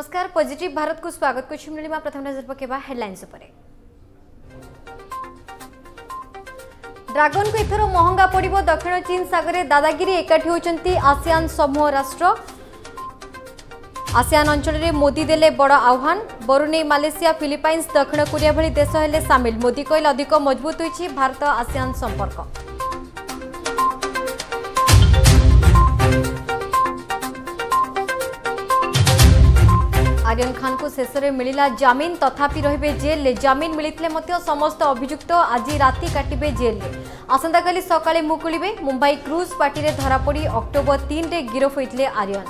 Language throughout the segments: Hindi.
नमस्कार पॉजिटिव भारत को स्वागत करछि नीलिमा। प्रथम नजर पकेबा हेडलाइंस उपरे। ड्रैगन को एथरो महंगा पड़िबो। दक्षिण चीन सागर दादागिरी एकाठी होचंती आसियान समूह राष्ट्र। आसियान अंचल में मोदी देले बड़ आह्वान। बरुणेई मालेशिया फिलिपाइंस दक्षिण कोरिया भली देश हेले सामिल। मोदी कहले अधिक मजबूत होइछि भारत आसियान संपर्क। आर्यन खान को शेष में मिला जमीन तथापि रहिबे जेल। जमीन मिलते मध्य समस्त अभियुक्त आज राति काटिबे जेल। आसंताकाली सकाळे मुकुलिबे। मुंबई क्रूज पार्टी रे धरापड़ी अक्टोबर 3 रे गिरफ होइतले आर्यन।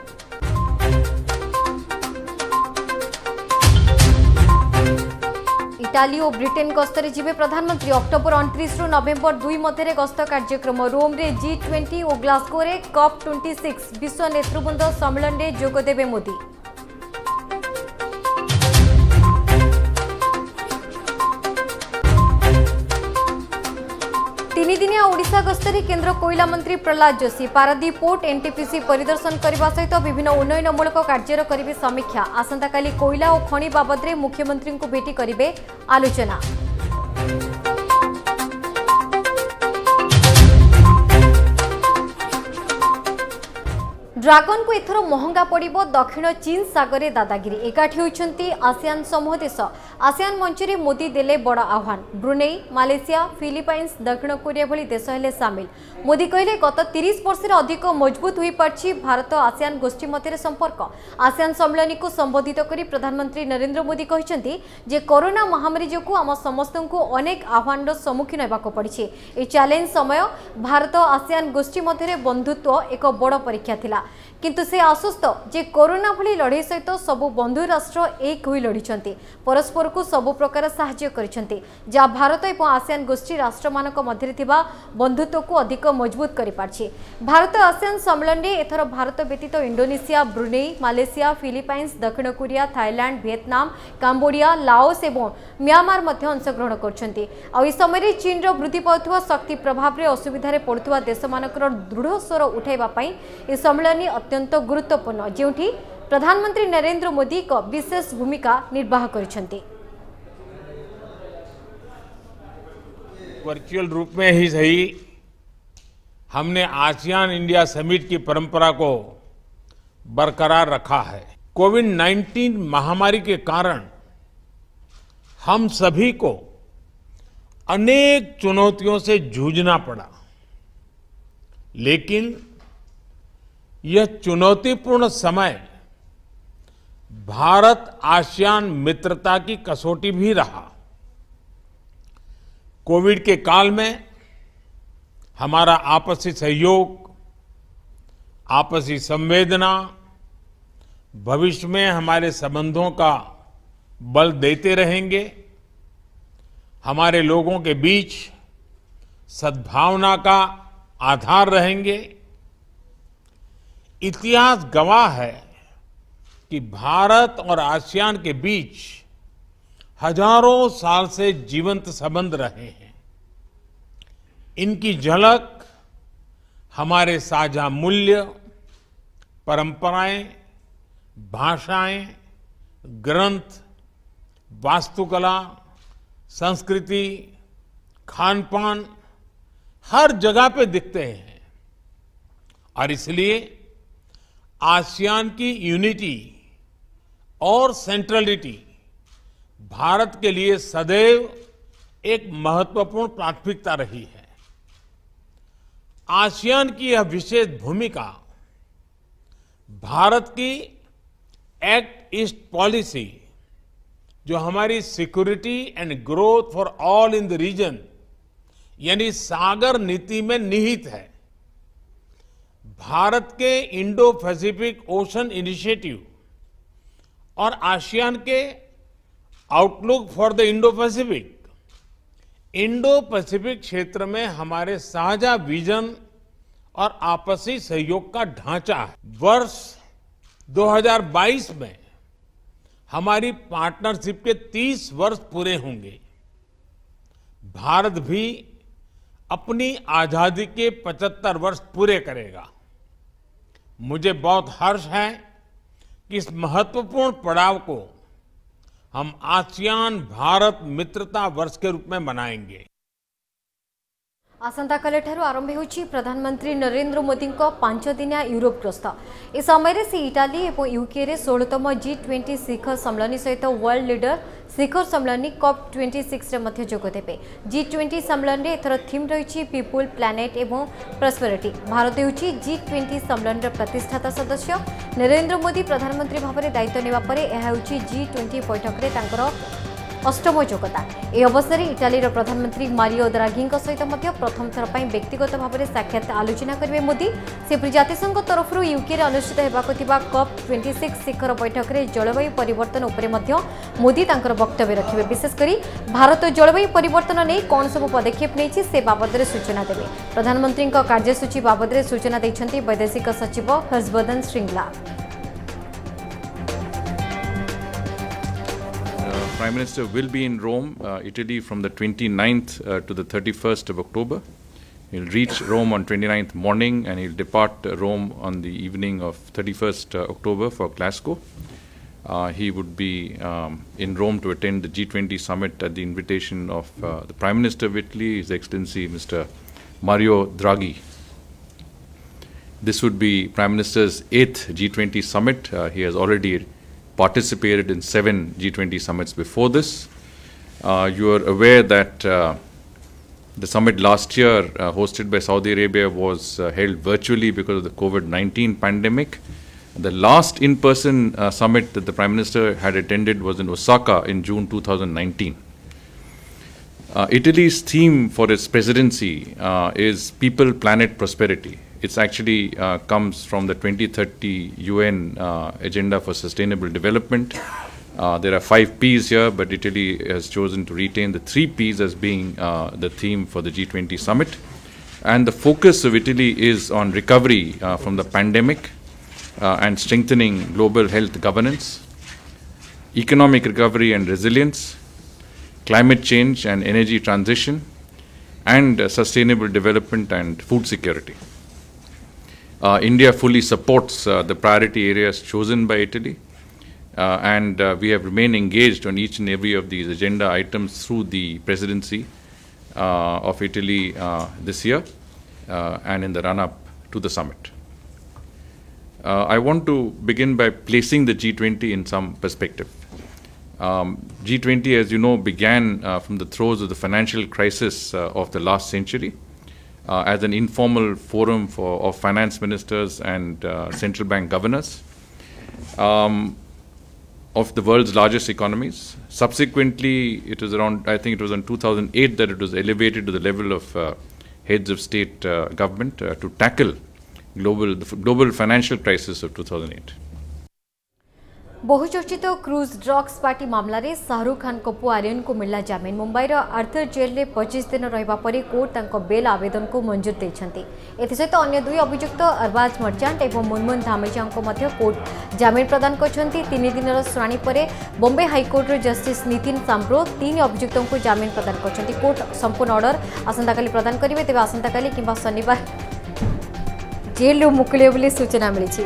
इटाली और ब्रिटेन गस्तरे जिबे प्रधानमंत्री। अक्टोबर 29 रु नवेम्बर 2 मध्य गस्त कार्यक्रम। रोम रे G20 और ग्लासगो रे COP26 विश्व नेतृवृंद सम्मेलन रे जोग देबे मोदी। तीन दिनिया ओडिशा गस्तरे केंद्र कोयला मंत्री प्रहलाद जोशी। पारादीप पोर्ट एनटीपीसी परिदर्शन करने सहित विभिन्न उन्नयनमूलक कार्यर करेंगे समीक्षा। आसंताकाली कोयला और खनि बाबद में मुख्यमंत्री को भेटी करेंगे आलोचना। ड्रैगन को एथर महंगा पड़िबो। दक्षिण चीन सागर दादागिरी एकाठी होइछंती आसियान समूह देश। आसियान मंच में मोदी देले बड़ आह्वान। ब्रुनेई मालेशिया फिलिपाइंस दक्षिण कोरिया भली देश हेले सामिल। मोदी कहले गत 30 वर्ष अधिक मजबूत हो पारछि भारत आसियान गोष्ठी मध्य संपर्क। आसियान सम्मेलन को संबोधित करी प्रधानमंत्री नरेंद्र मोदी कहछंती जे कोरोना महामारी जोगु आम समस्त को अनेक आह्वान सम्मुखीन होबाक पड़िछि। ए चैलेंज समय भारत आसियान गोष्ठी मध्य बंधुत्व एक बड़ परीक्षा थिला। किंतु से आश्वस्त जे कोरोना भली लड़ाई सहित सबु बंधु राष्ट्र एक हुई लड़िछंती। परस्पर को सबु प्रकार सहाय्य करिछंती जा भारत एवं आसियान गोष्ठी राष्ट्र मानक मध्य थिबा बंधुत्व को अधिक मजबूत करि पारछि। भारत आसियान सम्मेलन रे एथर भारत व्यतीत इंडोनेशिया ब्रुनेई मालेशिया फिलिपाइंस दक्षिण Korea Thailand Vietnam Cambodia Laos एवं म्यांमार मध्य अंशग्रहण करछंती। आ समय चीन रो वृद्धि पाउथवा शक्ति प्रभाव रे असुविधा रे पड़ुथवा देश मानकर दृढ़ स्वर उठाइबा पई ए सम्मेलन अत्यंत गुरुत्वपूर्ण जेउठी प्रधानमंत्री नरेंद्र मोदी को विशेष भूमिका निर्वाह करिसेंती। वर्चुअल रूप में ही सही हमने आसियान इंडिया समिट की परंपरा को बरकरार रखा है। कोविड-19 महामारी के कारण हम सभी को अनेक चुनौतियों से जूझना पड़ा, लेकिन यह चुनौतीपूर्ण समय भारत आसियान मित्रता की कसौटी भी रहा। कोविड के काल में हमारा आपसी सहयोग, आपसी संवेदना भविष्य में हमारे संबंधों का बल देते रहेंगे। हमारे लोगों के बीच सद्भावना का आधार रहेंगे। इतिहास गवाह है कि भारत और आसियान के बीच हजारों साल से जीवंत संबंध रहे हैं। इनकी झलक हमारे साझा मूल्य, परंपराएं, भाषाएं, ग्रंथ, वास्तुकला, संस्कृति, खान-पान हर जगह पे दिखते हैं। और इसलिए आसियान की यूनिटी और सेंट्रलिटी भारत के लिए सदैव एक महत्वपूर्ण प्राथमिकता रही है। आसियान की यह विशेष भूमिका भारत की एक्ट ईस्ट पॉलिसी, जो हमारी security and growth for all in the region यानी सागर नीति में निहित है। भारत के इंडो पैसिफिक ओशन इनिशिएटिव और आसियान के outlook for the Indo Pacific क्षेत्र में हमारे साझा विजन और आपसी सहयोग का ढांचा है। वर्ष 2022 में हमारी पार्टनरशिप के 30 वर्ष पूरे होंगे। भारत भी अपनी आजादी के 75 वर्ष पूरे करेगा। मुझे बहुत हर्ष है इस महत्वपूर्ण पड़ाव को हम आसियान भारत मित्रता वर्ष के रूप में मनाएंगे। आसंता काली ठारू आरंभ होछि प्रधानमंत्री नरेंद्र मोदी 5 दिनिया यूरोप गस्त। ए समय से इटाली और यूके रे 16तम G20 शिखर सम्मेलन सहित वर्ल्ड लीडर शिखर सम्मेलन COP26 रे मध्य जोग देबे। G20 सम्मेलन रे एथर थीम रही पीपुल प्लैनेट एवं प्रॉस्पेरिटी। भारत होछि G20 सम्मेलन रे प्रतिष्ठाता सदस्य। नरेंद्र मोदी प्रधानमंत्री भाव में दायित्व नेबा परे एहा होछि G20 बैठक रे तांकर अष्टम जोगता। यह अवसर में इटालीर प्रधानमंत्री मारियो द्राघी सहित प्रथम थर पर व्यक्तिगत भाव में साक्षात आलोचना करेंगे मोदी। से जातिसंघ तरफ यूके अनुष्ठित होगा COP26 शिखर बैठक में जलवायु परिवर्तन उपर मोदी वक्तव्य रखिए। विशेषकर भारत जलवायु परिवर्तन नहीं कौन सब पदक्षेप नहीं से बाबद में सूचना देवे। प्रधानमंत्री कार्यसूची बाबद में सूचना देते वैदेशिक सचिव Harshvardhan Shringla. Prime Minister will be in Rome, Italy from the 29th to the 31st of October. He'll reach Rome on 29th morning and he'll depart Rome on the evening of 31st October for Glasgow. He would be in Rome to attend the G20 summit at the invitation of the Prime Minister of Italy, His Excellency Mr. Mario Draghi. This would be Prime Minister's 8th G20 summit. He has already participated in 7 G20 summits before this. You are aware that the summit last year hosted by Saudi Arabia was held virtually because of the COVID-19 pandemic. The last in-person summit that the Prime Minister had attended was in Osaka in June 2019. Italy's theme for its presidency is People, Planet, Prosperity. It actually comes from the 2030 UN Agenda for Sustainable Development. There are 5 Ps here, but Italy has chosen to retain the 3 Ps as being the theme for the G20 summit. And the focus of Italy is on recovery from the pandemic and strengthening global health governance, economic recovery and resilience, climate change and energy transition, and sustainable development and food security. India fully supports the priority areas chosen by Italy, and we have remained engaged on each and every of these agenda items through the presidency of Italy this year and in the run-up to the summit. I want to begin by placing the G20 in some perspective. G20, as you know, began from the throes of the financial crisis of the last century as an informal forum of finance ministers and central bank governors of the world's largest economies. Subsequently, it was around, I think it was in 2008 that it was elevated to the level of heads of state government to tackle the global financial crisis of 2008. बहुचर्चित क्रूज ड्रग्स पार्टी मामला रे शाहरुख खान को पुआ आर्यन को मिला जामिन। मुंबईर आर्थर जेल रे 25 दिन रहिबा परे कोर्ट तांको बेल आवेदन को मंजूर देछंती। एथिसहित अन्य 2 अभियुक्त अरबाज मर्चांट एवं मुनमुन धामेजा को मध्य कोर्ट जामिन प्रदान करछंती। 3 दिनर शुणाणी परे बॉम्बे हाईकोर्ट रे जस्टिस नितिन सांब्रो 3 अभियुक्तों को जामिन प्रदान करछंती। कोर्ट संपूर्ण ऑर्डर आसंता काली प्रदान करिवे। तेबे आसंता काली किंबा शनिवार जेल रो मुकुले बोली सूचना मिलिछि।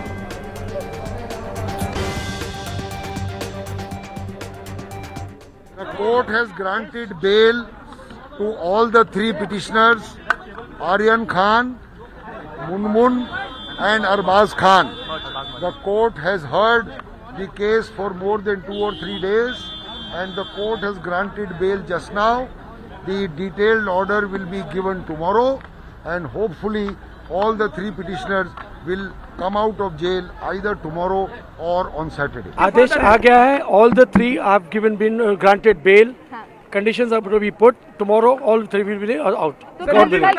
The court has granted bail to all the 3 petitioners, Aryan Khan, Munmun and Arbaz Khan. The court has heard the case for more than 2 or 3 days and the court has granted bail just now. The detailed order will be given tomorrow and hopefully all the 3 petitioners will come out of jail either tomorrow or on Saturday. आदेश आ गया है. All the 3 have been granted bail. Conditions are to be put. Tomorrow all 3 will be out. God willing.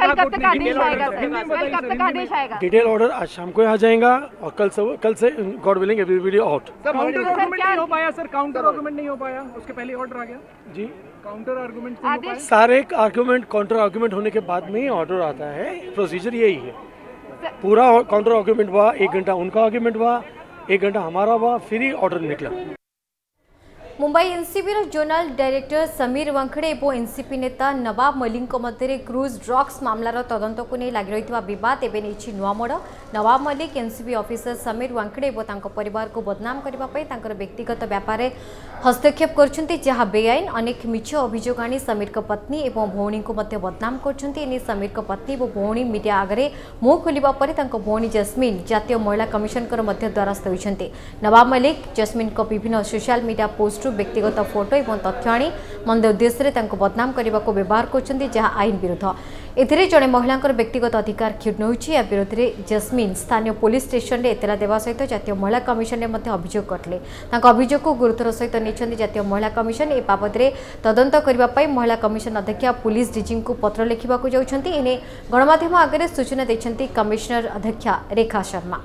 Detail order आज शाम को आ जाएगा और कल से God willing everybody out. Counter argument नहीं हो पाया सर. काउंटर आर्गुमेंट नहीं हो पाया. उसके पहले ऑर्डर आ गया जी. काउंटर आर्गुमेंट सारे आर्गुमेंट काउंटर आर्गुमेंट होने के बाद में ही ऑर्डर आता है. प्रोसीजर यही है. पूरा काउंटर आर्गुमेंट हुआ, 1 घंटा उनका आर्गुमेंट हुआ, 1 घंटा हमारा हुआ, फिर ही ऑर्डर निकला. Mumbai NCB zonal director Sameer Wankhede और एनसीपी नेता नवाब मलिक मध्य क्रूज ड्रग्स मामलार तदंत को नहीं लगी रही बद एवं नहीं नुआ मोड़ नवाब मलिक एनसीबी ऑफिसर समीर वांखड़े और परिवार को बदनाम करने व्यक्तिगत व्यापार हस्तक्षेप कर बेआईन अनेक मिछ अभियोग आनी समीर पत्नी और भौणी को बदनाम कर समीर पत्नी और भौणी मीडिया आगे मुह खोलिबा परे भौणी जस्मिन जातीय महिला कमिशन द्वारस्थ होती नवाब मलिक जस्मिन विभिन्न सोशल मीडिया पोस्ट व्यक्तिगत फोटो और तथ्य आनी मंद उद्देश्य बदनाम करने को व्यवहार कर आईन विरुद्ध एथिरे जड़े महिला व्यक्तिगत अधिकार क्षुण्ण होछि या विरोध में जस्मिन स्थानीय पुलिस स्टेशन में एतला देवा सहित जातीय महिला कमिशन में अभियोग करते अभियोग को गुरुतर सहित नहीं जातीय महिला कमिशन ए बाबद तदंत करने महिला कमिशन अध्यक्षा पुलिस डीजी को पत्र लिखा जाउछंती एने गणमाध्यम आगे सूचना देछंती कमिश्नर अध्यक्षा रेखा शर्मा।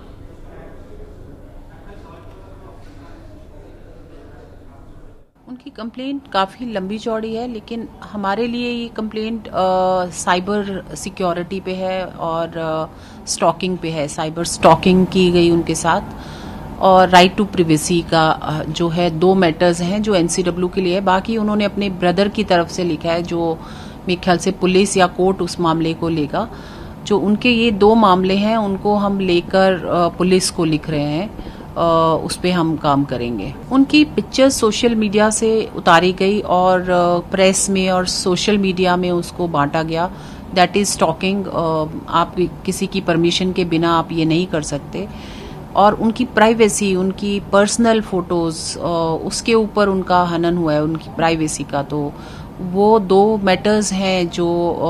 उनकी कंप्लेंट काफ़ी लंबी चौड़ी है, लेकिन हमारे लिए ये कंप्लेंट साइबर सिक्योरिटी पे है और स्टॉकिंग पे है। साइबर स्टॉकिंग की गई उनके साथ और राइट टू प्रिवेसी का जो है 2 मैटर्स हैं जो एनसीडब्ल्यू के लिए है। बाकी उन्होंने अपने ब्रदर की तरफ से लिखा है जो मेरे ख्याल से पुलिस या कोर्ट उस मामले को लेगा। जो उनके ये 2 मामले हैं उनको हम लेकर पुलिस को लिख रहे हैं, उस पे हम काम करेंगे। उनकी पिक्चर्स सोशल मीडिया से उतारी गई और प्रेस में और सोशल मीडिया में उसको बांटा गया। That is stalking. आप किसी की परमिशन के बिना आप ये नहीं कर सकते। और उनकी प्राइवेसी, उनकी पर्सनल फोटोज, उसके ऊपर उनका हनन हुआ है उनकी प्राइवेसी का। तो वो 2 मैटर्स हैं जो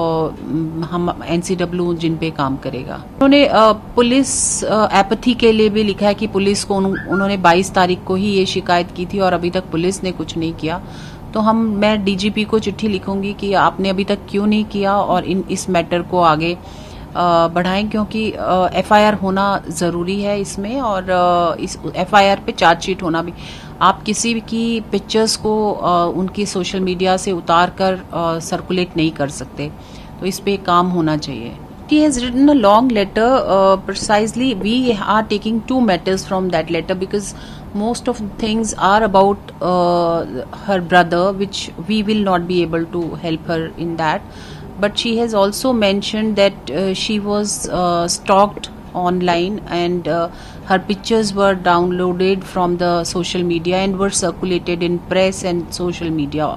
हम एनसीडब्ल्यू जिन पे काम करेगा। उन्होंने पुलिस एपैथी के लिए भी लिखा है कि पुलिस को उन्होंने 22 तारीख को ही ये शिकायत की थी और अभी तक पुलिस ने कुछ नहीं किया। तो मैं डीजीपी को चिट्ठी लिखूंगी कि आपने अभी तक क्यों नहीं किया और इस मैटर को आगे बढ़ाएं, क्योंकि एफआईआर होना ज़रूरी है इसमें और इस एफआईआर पे चार्जशीट होना भी। आप किसी की पिक्चर्स को उनकी सोशल मीडिया से उतार कर सर्कुलेट नहीं कर सकते, तो इस पे काम होना चाहिए। He has written a long letter. Precisely, we are taking 2 matters from that letter because most of the things are about her brother, which we will not be able to help her in that. But she has also mentioned that she was stalked online and her pictures were downloaded from the social media and were circulated in press and social media.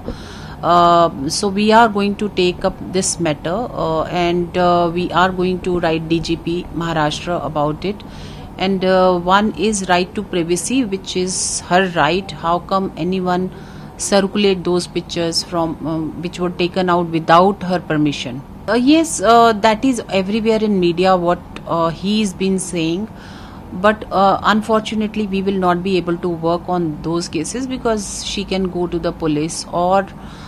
So we are going to take up this matter and we are going to write DGP Maharashtra about it. And one is right to privacy, which is her right. How come anyone circulate those pictures from which were taken out without her permission? Yes, that is everywhere in media what he's been saying. But unfortunately we will not be able to work on those cases because she can go to the police or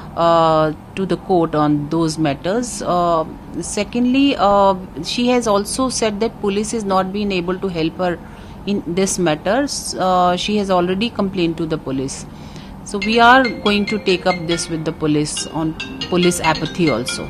to the court on those matters. Secondly, she has also said that police is not been able to help her in this matter. She has already complained to the police. So we are going to take up this with the police on police apathy also.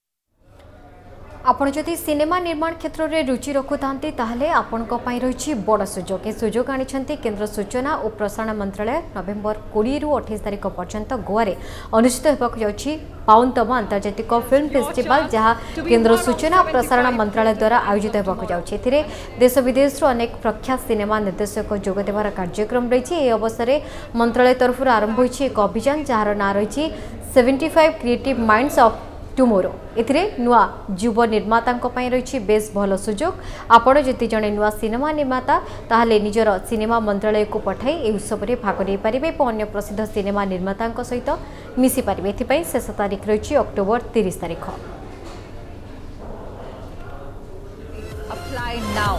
आपण जदि सिनेमा निर्माण क्षेत्र में रुचि रखुतांती ताहले आपणक पई रहिछि बड़ सुजोग। ए सुजोग आनिछंती केंद्र सूचना और प्रसारण मंत्रालय। नवेम्बर 20 रु 28 तारिख पर्यंत गोवा रे अनुष्ठित हेबाक जाउछि 52तम अंतर्जातिक फिल्म फेस्टिवल, जहाँ केंद्र सूचना और प्रसारण मंत्रालय द्वारा आयोजित हेबाक जाउछि। एथिरे देश विदेश अनेक प्रख्यात सिनेमा निर्देशक जोग देवार कार्यक्रम रहिछि। ए अवसर में मंत्रालय तरफ आरंभ होइछि एक अभियान जार ना रहिछि 75 क्रिएटिव माइंड्स ऑफ टुमोरो। एथिरे नुआ युव निर्माता रही बेस भल सुजोग। आपण जदि जड़े नुआ सिनेमा निर्माता ताहले निजर सिनेमा मंत्रालय को पठाई ए उत्सव में भाग नहीं पारे और अन्य प्रसिद्ध सिनेमा निर्माता सहित मिसी पारे। एथिपाई शेष तारीख रही अक्टोबर 30 तारीख। Apply now.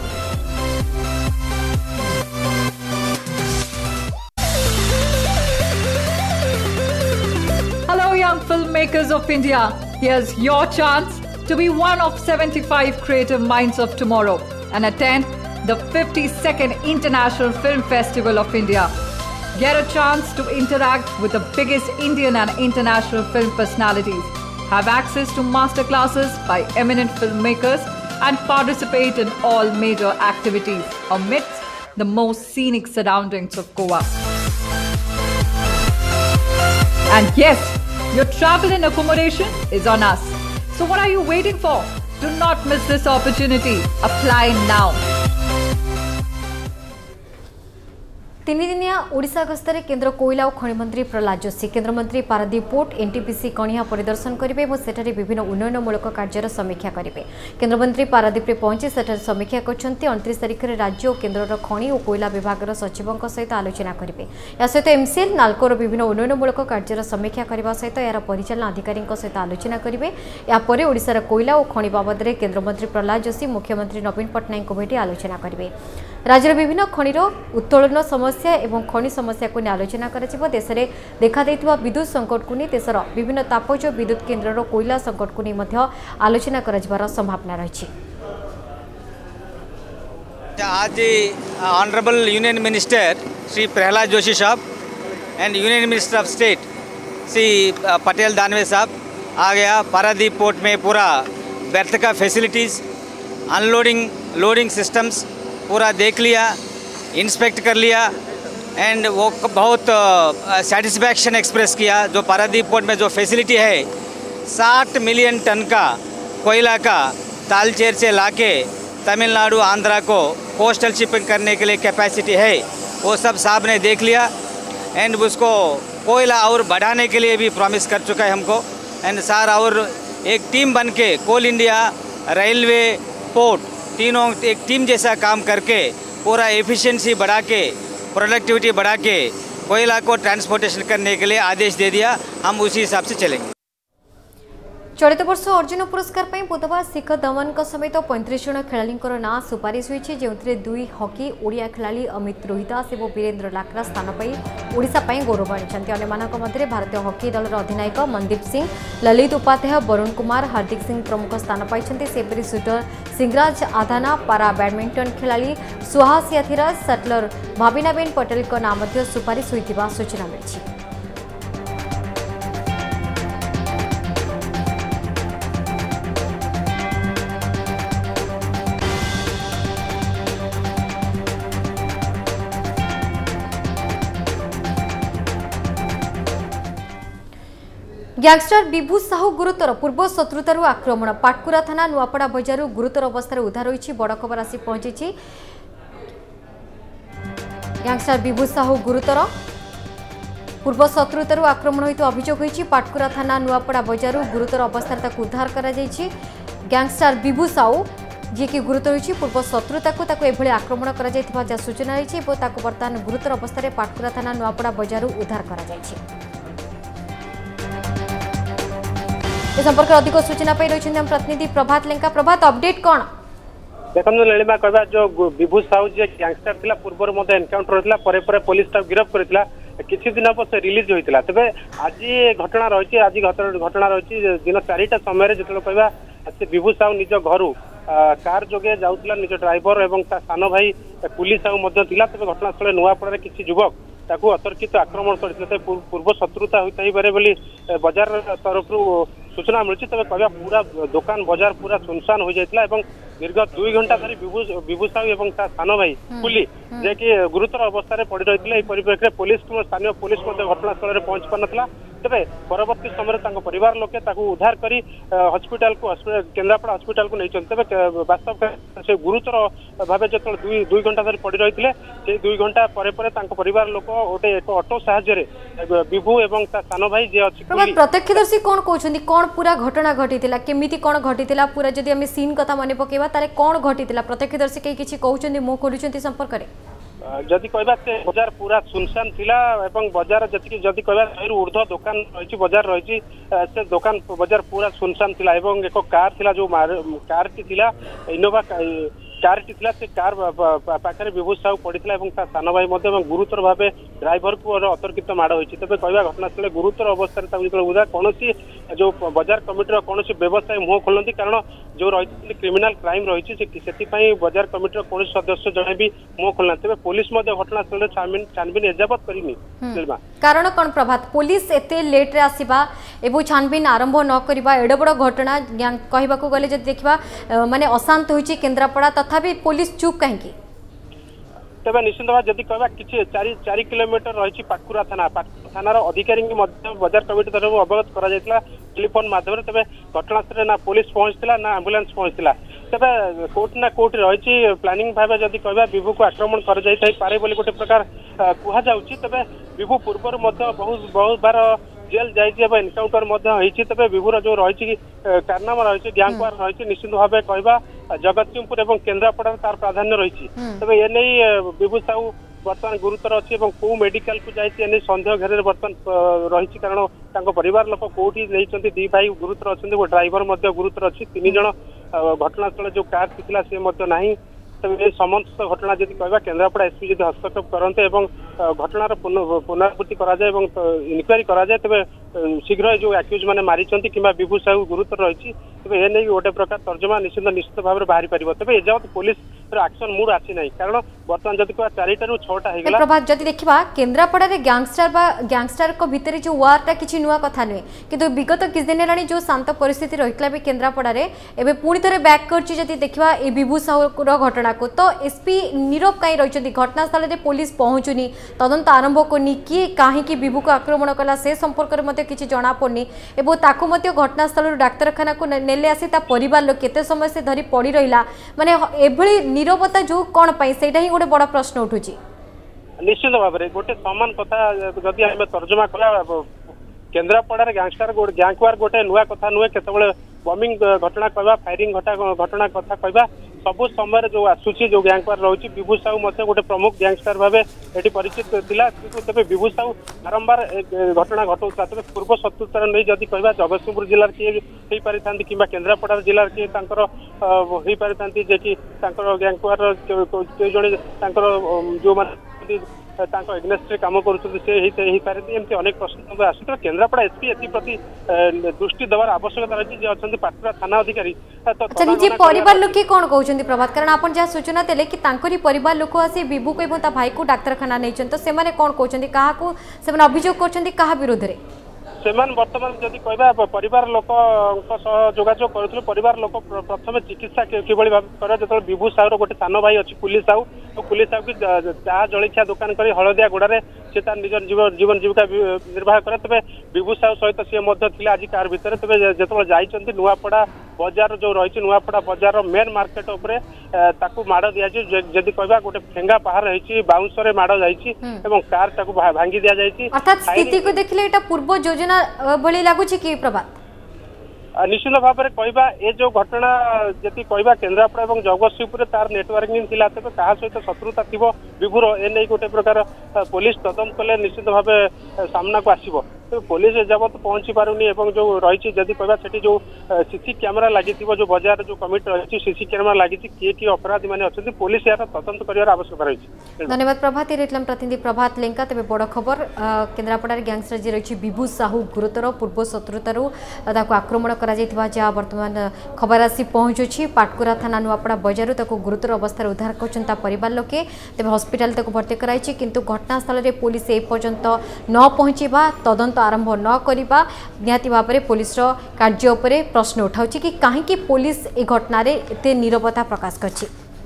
Hello young filmmakers of India. Here's your chance to be one of 75 creative minds of tomorrow and attend the 52nd International Film Festival of India. Get a chance to interact with the biggest Indian and international film personalities. Have access to masterclasses by eminent filmmakers and participate in all major activities amidst the most scenic surroundings of Goa. And yes, your travel and accommodation is on us. So what are you waiting for? Do not miss this opportunity. Apply now. तीन दिनिया ओडिशा गस्तरे केंद्र कोयला और खनि मंत्री प्रहलाद जोशी केंद्र मंत्री पारादीप पोर्ट एनटीपीसी कणिया परिदर्शन करेंगे और सेठारे विभिन्न उन्नयनमूलक कार्यर समीक्षा करेंगे। केंद्र मंत्री पारादीप पहुंची सेठारे समीक्षा करछन्ती 29 तारिख में राज्य और केंद्र खनि और कोयला विभाग सचिवों सहित आलोचना करेंगे। या सहित एमसीएल नाल्कोर विभिन्न उन्नयनमूलक कार्यर समीक्षा करने सहित यार परिचालन अधिकारी सहित आलोचना करेंगे। यापर ओडिशार कोयला और खनि बाबद में केंद्र मंत्री प्रहलाद जोशी मुख्यमंत्री नवीन पट्टनायक को भेटी आलोचना करेंगे। राज्य विभिन्न खनिर उत्तोलन समस्या एवं खनि समस्या को आलोचना कर देश में देखा विद्युत संकट को नहीं देशर विभिन्न तापज विद्युत केन्द्र कोयला संकट को नहीं आलोचना कर संभावना रही। आज honourable union minister Shri Prahlad Joshi साहब and union minister of state Shri Patel Danve साहब आ गया पारादीप पोर्ट में पूरा बर्थ का फैसिलिटीज़ अनलोडिंग लोडिंग सिस्टम्स पूरा देख लिया, इंस्पेक्ट कर लिया एंड वो बहुत सेटिस्फैक्शन एक्सप्रेस किया। जो पारादीप पोर्ट में जो फैसिलिटी है 60 मिलियन टन का कोयला का तालचेर से लाके तमिलनाडु आंध्रा को कोस्टल शिपिंग करने के लिए कैपेसिटी है, वो सब साहब ने देख लिया एंड उसको कोयला और बढ़ाने के लिए भी प्रॉमिस कर चुका है हमको। एंड सर और एक टीम बन के कोल इंडिया रेलवे पोर्ट तीनों एक टीम जैसा काम करके पूरा एफिशिएंसी बढ़ा के प्रोडक्टिविटी बढ़ा के कोयला को ट्रांसपोर्टेशन करने के लिए आदेश दे दिया। हम उसी हिसाब से चलेंगे। चलित वर्ष अर्जुन पुरस्कार पर बुधवार शिखर धवन समेत 35 जन खेलाड़ी ना सुपारिश होती जो 2 हॉकी ओडिया खेलाड़ी अमित रोहिदास और वीरेन्द्र लाक्रा स्थान पर ओडिशा गौरव आनी। अन्य मध्य भारतीय हॉकी दल अधिनायक मनदीप सिंह, ललित उपाध्याय, वरुण कुमार, हार्दिक सिंह प्रमुख स्थान पाई। सेपरी shooter Singhraj Adhana, para badminton खेलाड़ी सुहास याथिराज, सटलर भाविनाबेन पटेल नाम सुपारिश होता सूचना मिली। गैंगस्टर विभू साहू गुरुतर पूर्व शत्रुतार आक्रमण पाटकुरा थाना नुआपड़ा बजार गुरुतर अवस्था उद्धार होती बड़ खबर आसी पहुंची। गैंगस्टर विभू साहू गुरुतर पूर्व शत्रुतार आक्रमण होता अभियोग होती पाटकुरा थाना नुआपड़ा बजार गुरुतर अवस्था उद्धार कर गैंगस्टर विभू साहू जी की गुरुतर होती पूर्व शत्रुता को आक्रमण कर सूचना रही बर्तमान गुरुतर अवस्था पाटकुरा थाना नुआपड़ा बजार उद्धार कर संपर्क अधिक सूचना पाई रही हम प्रतिनिधि प्रभात लेंका। प्रभात अपडेट कौन देखो ललिमा कहवा जो विभू साहू जी गैंगस्टर थिला पूर्व एनकाउंटर होता पुलिस गिरफ्त करथिला किछि दिन पर से रिलीज होइतिला। तबे आज घटना रही आज घटना रही दिन 4टा समय जो कहवा से विभू साहू निज घर कार जोगे जाउतिला निज ड्राइवर एवं सान भाई पुलिस साहू मध्य थिला। तबे घटनास्थल नुआपड़ा किछि युवक ताकू अतर्कित आक्रमण करथिले पूर्व शत्रुता होता ही पारे बोली बाजार तरफ सूचना मिली। तब कहवा पूरा दुकान बाजार पूरा सुनसान हो जाता है दीर्घ 2 घंटा धरी विभू साहू और सान भाई पुली जे कि गुरुतर अवस्था पड़ रही परिप्रेक्षी पुलिस स्थानीय पुलिस घटनास्थल पहुंच पार ना। तेरे परवर्ती समय परिवार लोके उद्धार कर हस्पिटाल को केन्द्रापड़ा हस्पिटाल को नहीं तेज वास्तव से गुरुतर भाव जो 2 घंटा धरी पड़ रही है 2 घंटा पर परिवार लोक गोटे एक ऑटो साहाय्य विभू और सान भाई जे अच्छी प्रत्यक्षदर्शी कौन कहते कौन पूरा घटना घटी केमी कौन घटी पूरा जदि आम सीन कथा मन पकेबा ताले कौन घटी प्रत्यक्षदर्शी कई किछि कहउछन्ती मुह खोलुछन्ती संपर्क रे जदि कहबा से बाजार पूरा सुनसान थिला एवं बाजार जति जदि कहबा शहर ऊर्ध्व दुकान रही बाजार रही से दुकान बाजार पूरा सुनसान थिला एवं एक कार थिला जो कार टी थिला इनोवा कार टी थिला से कार पाखरे विभू साहू पड़ीथिला एवं सान भाई मध्य गुरुतर भाव ड्राइवर को अतर्कित माड़ होती। तेज कहवा घटनास्थल गुरुतर अवस्था उदा कौन जो बाजार कमिटर कौन व्यवसाय मुह खोलती कारण जो रही क्रिमिनाल क्राइम रही से बाजार कमिटर कौन सदस्य जड़े भी मुह खोलना। तेज पुलिस घटनास्थल छानबीन एजाबत करनी कारण कौन प्रभात पुलिस एते लेट रे आसीबा एवं छानबीन आरंभ न करबा एडे बड़ घटना कहबाकू गले जदि देखबा माने अशांत होईची केन्द्रापड़ा तथापि पुलिस चुप कहीं तेज निश्चित भाव जदि कह कि 4 किलोमीटर रही पाटकुरा थानार अधिकारी बजार कमिटी तरफ अवगत कर टेलीफोन माध्यम तेज घटनास्थल ना पुलिस पहुंचला ना आंबुलांस पहुंचला तेज कोर्ट ना कोर्ट रही प्लानिंग भाव जदि कह विभू को आक्रमण कर पारे गोटे प्रकार कहुच्छे तेज विभू पूर्व बहुत बार जेल जाइए एनकाउंटर तेज विभूर जो रही कारनामा रही गैंगवार रही निश्चित भाव कह जगतसिंहपुर और केन्द्रापड़ा तार प्राधान्य रही तेज एने विभू साहू बर्तमान गुरुतर अच्छी कौ मेडिकल को जाए सन्देह घेर बर्तमान रही कारण परिवार लोक कौटी नहीं दी भाई गुरुतर अच्छा ड्राइवर गुरुतर अच्छी 3 जन घटनास्थल जो कार थी सी ना तेज ये समस्त घटना जब कह केन्द्रापड़ा एसपी जब हस्तक्षेप करते घटनार पुनरावृत्ति कराए इनक्वारी कराए तेज शीघ्र जो एक्यूज मैंने मारी कि विभू साहू गुरुतर रही तेज ये नहीं गोटे प्रकार तर्जमा निश्चित भाव बाहरी पार तेज एजावत पुलिस एक्शन मूड आसी ना कारण बर्तमान जब कह 4 रू 6टा हो प्रभात जदि देखा केन्द्रापड़ा गैंगस्टर को भितर जो वार्टा किसी नुआ कथा नुहे कि विगत किछ दिन है जो शांत परिस्थिति रही भी केन्द्रापड़ा एवं पुणी थे बैक कर देखा ये विभू साहूर घटना को तो एसपी नीरव कहीं रही घटनास्थल में पुलिस पहुंचुनी तदंत आरंभ करनी किए कहीं विभू को आक्रमण कला से संपर्क में किसी जना पड़नी और घटनास्थल डाक्तखाना को नेले आसी परिवार लोक केते समय से धरी पड़ी रहा माने एभली नीरवता जो कौन पाई सेटा ही गोटे बड़ा प्रश्न उठू निश्चित भाव में गोटे सामान कथा जदि आम तर्जमा कला केन्द्रापड़ा गैंगस्टर गैंगवार गोटे नुआ कथा नुहे केतबेले बमिंग घटना कहवा फायरिंग घटना कथा कहवा सबु समय जो आसूची जो गैंगवार रही विभू साहू गोटे प्रमुख गैंगस्टर भाव ये परिचित थिला तेज विभू साहू बारंबार घटना घटाऊला तेज पूर्व शत्रुता नहीं जदि कहवा जगतसिंहपुर जिलार किए हो पारि था कि केन्द्रापड़ा जिलार किए हो पारि था जे कि गैंगवार जड़े जो एग्नेस्ट काम करते अनेक प्रश्न आस केन्द्रापड़ा एसपी एप्रति दृष्टि देवार आवश्यकता रही अच्छा पाटकुरा थाना अधिकारी निजे परिवार लोक कौन कहते प्रभात कारण आप जहाँ सूचना देले कि परिवार लोक आसी विभू को और भाई को डाक्तखाना नहीं तो से कौन कहते क्या अभियोग कर विरोध में बर्तमान जदि कह परिवार लोक जोगाजोग कर परिवार लोक प्रथम चिकित्सा किभली भाव कर जो विभू साहूर गोटे सान भाई अच्छी पुलिस साहू तो पुलिस साहू की चाह जलखिया दुकान कर हलदिया गुड़े से निज जीवन जीविका निर्वाह करे तेज विभू साहू सहित सी आज कार भितर तेज जो जाइए नुआपड़ा बजार जो रही नुआपड़ा बजार मेन मार्केट उपरे माड़ दि जदि कह गोटे ठेंगा पहाड़ रही बाउंस माड़ जा कार भांगी दि जाए अर्थात स्थिति को देखले पूर्व योजना भली लगुच कि प्रभात निश्चित भाव में कहवा ये जो घटना जी कहवा केन्द्रापड़ा और जगतसिंहपुर तार नेटवर्किंग थिला तेज क्या सहित शत्रुता थी विभूर एने गोटे प्रकार पुलिस तदंत कले निश्चित भाव सामना को आसो तो पुलिस एजावत पहुंची पारुनी जो रही जदि कहवा से जो सीसी कैमेरा लगी जो बजार जो कमिटी रही सीसी कैमेरा लगी किए किए अपराधी मैंने अच्छा पुलिस यार तदंत कर आवश्यकता रही धन्यवाद प्रभात ये प्रतिनिधि प्रभात लेंका तेज बड़ खबर केन्द्रापड़ा गैंगस्टर जी रही विभू साहू गुरुतर पूर्व शत्रुतार आक्रमण जहाँ बर्तमान खबर आसी पहुंचुची पाटकुरा थाना नुआपड़ा बजार गुरुतर अवस्था उद्धार कर परिवार लोके तेज हस्पिटाल भर्ती कराई किंतु घटनास्थल में पुलिस एपर्यंत न पहुँचा तदंत आरंभ न करवा निहाती भाव में पुलिस कार्य उपरे प्रश्न उठाउछि कि कहीं पुलिस ए घटना रे एते नीरवता प्रकाश करछि।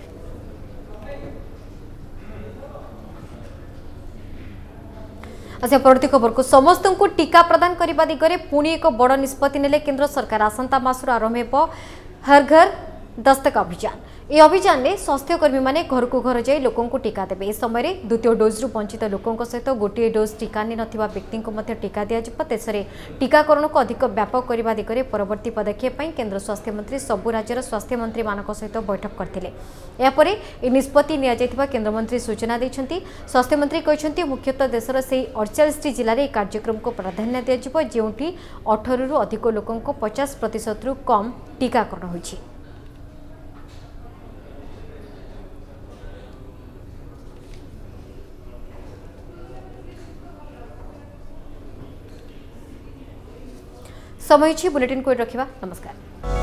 अच्छा परवर्ती खबर को समस्त को टीका प्रदान करने दिगरे पुणी एक बड़ निष्पत्ति नेले केंद्र सरकार आसंता मासर आरंभ हो हर घर दस्तक अभियान। ये अभियान में स्वास्थ्यकर्मी मैंने घर को घर जाई लोकों को टीका देवे। इस समय द्वितीय डोज रु वंचित लोकों सहित गोटे डोज टीका नहीं नथिबा व्यक्ति को टीका दिया देश में टीकाकरण को अधिक व्यापक करने दिगरे परवर्ती पदक्षेप केंद्र स्वास्थ्य मंत्री सबु राज्यर स्वास्थ्य मंत्री मानक सहित बैठक करथिले। यापर ए निष्पत्ति निया केन्द्रमंत्री सूचना देछंती। स्वास्थ्य मंत्री कहते मुख्यतः देशर से 48 जिले में कार्यक्रम को प्राधान्य दिया जोठी 18 रु अधिक लोकों को 50% रु कम टीकाकरण होइछि। समय बुलेटिन को रखा। नमस्कार।